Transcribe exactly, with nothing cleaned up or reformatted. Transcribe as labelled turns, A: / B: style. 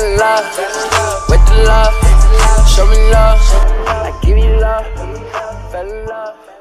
A: in love with the love. Show me love, I give you love. Fell in love.